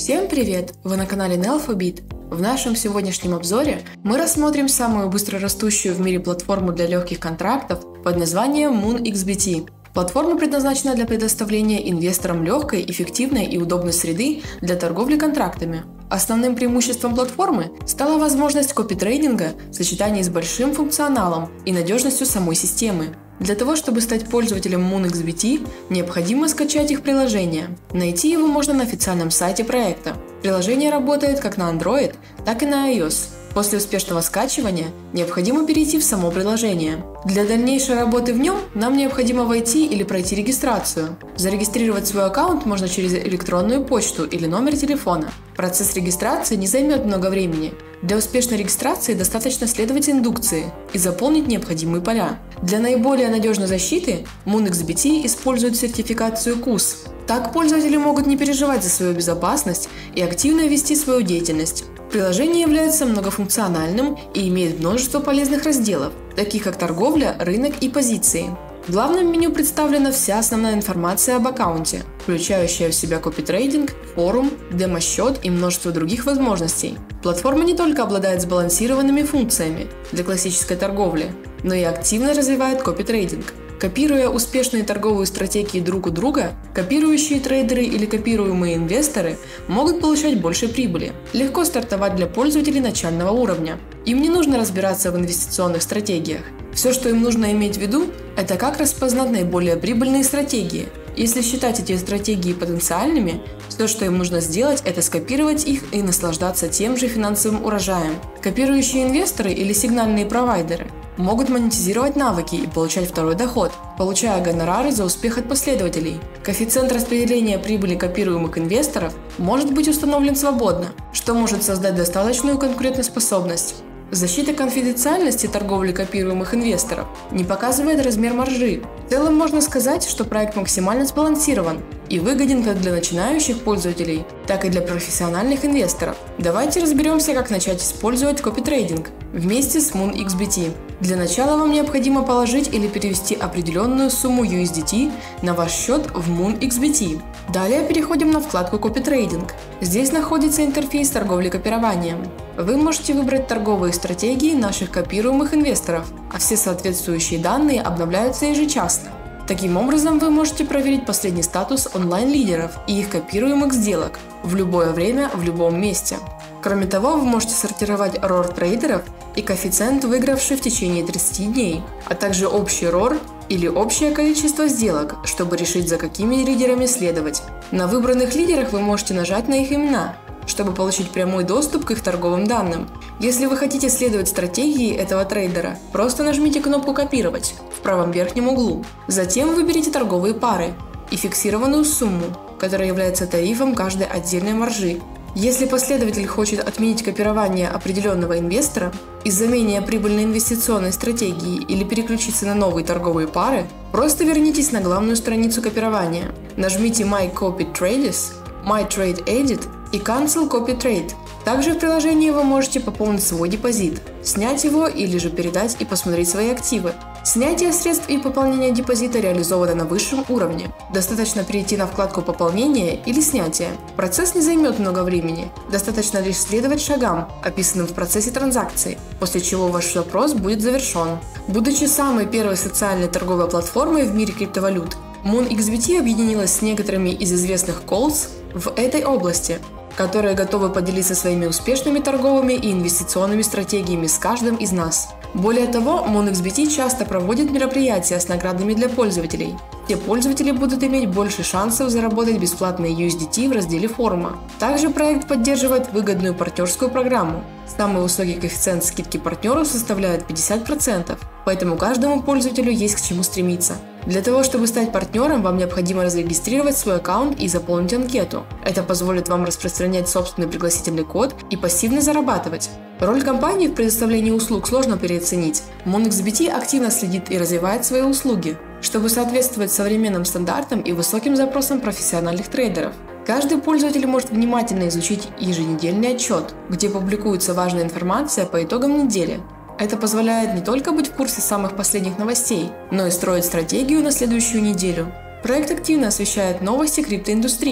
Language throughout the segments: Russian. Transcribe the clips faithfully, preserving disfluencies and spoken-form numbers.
Всем привет! Вы на канале Nelfobit. В нашем сегодняшнем обзоре мы рассмотрим самую быстрорастущую в мире платформу для легких контрактов под названием MoonXBT. Платформа предназначена для предоставления инвесторам легкой, эффективной и удобной среды для торговли контрактами. Основным преимуществом платформы стала возможность копи-трейдинга в сочетании с большим функционалом и надежностью самой системы. Для того, чтобы стать пользователем MoonXBT, необходимо скачать их приложение. Найти его можно на официальном сайте проекта. Приложение работает как на Android, так и на iOS. После успешного скачивания необходимо перейти в само приложение. Для дальнейшей работы в нем нам необходимо войти или пройти регистрацию. Зарегистрировать свой аккаунт можно через электронную почту или номер телефона. Процесс регистрации не займет много времени. Для успешной регистрации достаточно следовать индукции и заполнить необходимые поля. Для наиболее надежной защиты MoonXBT использует сертификацию кус. Так пользователи могут не переживать за свою безопасность и активно вести свою деятельность. Приложение является многофункциональным и имеет множество полезных разделов, таких как торговля, рынок и позиции. В главном меню представлена вся основная информация об аккаунте, включающая в себя копи-трейдинг, форум, демо-счет и множество других возможностей. Платформа не только обладает сбалансированными функциями для классической торговли, но и активно развивает копи-трейдинг. Копируя успешные торговые стратегии друг у друга, копирующие трейдеры или копируемые инвесторы могут получать больше прибыли. Легко стартовать для пользователей начального уровня. Им не нужно разбираться в инвестиционных стратегиях. Все, что им нужно иметь в виду, это как распознать наиболее прибыльные стратегии. Если считать эти стратегии потенциальными, все, что им нужно сделать, это скопировать их и наслаждаться тем же финансовым урожаем. Копирующие инвесторы или сигнальные провайдеры могут монетизировать навыки и получать второй доход, получая гонорары за успех от последователей. Коэффициент распределения прибыли копируемых инвесторов может быть установлен свободно, что может создать достаточную конкурентоспособность. Защита конфиденциальности торговли копируемых инвесторов не показывает размер маржи. В целом можно сказать, что проект максимально сбалансирован и выгоден как для начинающих пользователей, так и для профессиональных инвесторов. Давайте разберемся, как начать использовать копи-трейдинг вместе с MoonXBT. Для начала вам необходимо положить или перевести определенную сумму ю эс ди ти на ваш счет в MoonXBT. Далее переходим на вкладку «Копи-трейдинг». Здесь находится интерфейс торговли копированием. Вы можете выбрать торговые стратегии наших копируемых инвесторов, а все соответствующие данные обновляются ежечасно. Таким образом, вы можете проверить последний статус онлайн-лидеров и их копируемых сделок в любое время, в любом месте. Кроме того, вы можете сортировать рор трейдеров и коэффициент, выигравший в течение тридцати дней, а также общий рор или общее количество сделок, чтобы решить, за какими лидерами следовать. На выбранных лидерах вы можете нажать на их имена, чтобы получить прямой доступ к их торговым данным. Если вы хотите следовать стратегии этого трейдера, просто нажмите кнопку «Копировать» в правом верхнем углу. Затем выберите торговые пары и фиксированную сумму, которая является тарифом каждой отдельной маржи. Если последователь хочет отменить копирование определенного инвестора из-за менее прибыльной инвестиционной стратегии или переключиться на новые торговые пары, просто вернитесь на главную страницу копирования. Нажмите My Copy Trades, My Trade Edit и Cancel Copy Trade. Также в приложении вы можете пополнить свой депозит, снять его или же передать и посмотреть свои активы. Снятие средств и пополнение депозита реализовано на высшем уровне. Достаточно перейти на вкладку «Пополнение» или «Снятие». Процесс не займет много времени. Достаточно лишь следовать шагам, описанным в процессе транзакции, после чего ваш запрос будет завершен. Будучи самой первой социальной торговой платформой в мире криптовалют, MoonXBT объединилась с некоторыми из известных колс в этой области, которые готовы поделиться своими успешными торговыми и инвестиционными стратегиями с каждым из нас. Более того, MoonXBT часто проводит мероприятия с наградами для пользователей. Все пользователи будут иметь больше шансов заработать бесплатные ю эс ди ти в разделе форума. Также проект поддерживает выгодную партнерскую программу. Самый высокий коэффициент скидки партнеру составляет пятьдесят процентов, поэтому каждому пользователю есть к чему стремиться. Для того, чтобы стать партнером, вам необходимо зарегистрировать свой аккаунт и заполнить анкету. Это позволит вам распространять собственный пригласительный код и пассивно зарабатывать. Роль компании в предоставлении услуг сложно переоценить. MoonXBT активно следит и развивает свои услуги, чтобы соответствовать современным стандартам и высоким запросам профессиональных трейдеров. Каждый пользователь может внимательно изучить еженедельный отчет, где публикуется важная информация по итогам недели. Это позволяет не только быть в курсе самых последних новостей, но и строить стратегию на следующую неделю. Проект активно освещает новости криптоиндустрии,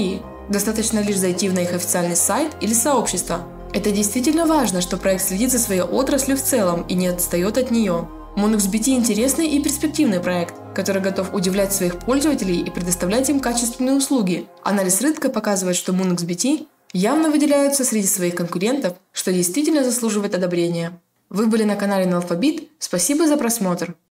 Достаточно лишь зайти на их официальный сайт или сообщество. Это действительно важно, что проект следит за своей отраслью в целом и не отстает от нее. MoonXBT – интересный и перспективный проект, который готов удивлять своих пользователей и предоставлять им качественные услуги. Анализ рынка показывает, что MoonXBT явно выделяются среди своих конкурентов, что действительно заслуживает одобрения. Вы были на канале Nelfabit. Спасибо за просмотр.